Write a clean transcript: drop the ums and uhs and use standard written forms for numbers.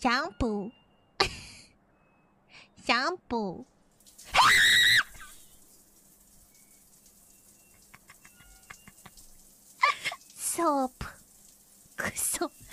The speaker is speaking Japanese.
シャンプーシャンプーソープくそ